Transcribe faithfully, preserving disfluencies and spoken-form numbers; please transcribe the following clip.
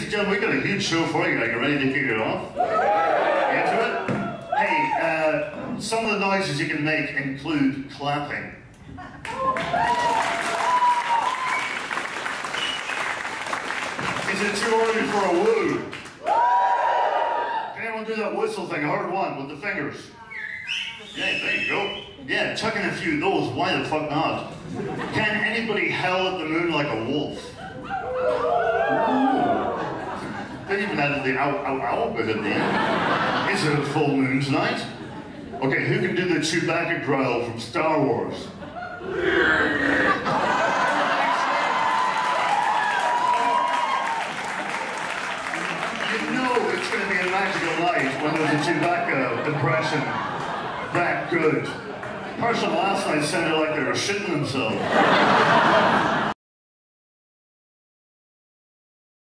and gentlemen, we got a huge show for you. Are you ready to kick it off? You into it? Hey, uh, some of the noises you can make include clapping. Is it too early for a woo? Can anyone do that whistle thing? A hard one with the fingers. Yeah, there you go. Yeah, chucking a few of those. Why the fuck not? Can anybody howl at the moon like a wolf? They even added the ow, ow, ow bit at the end. Is it a full moon tonight? Okay, who can do the Chewbacca growl from Star Wars? You know it's going to be a magical night when there's a Chewbacca impression that good. Person last night sounded like they were shitting themselves.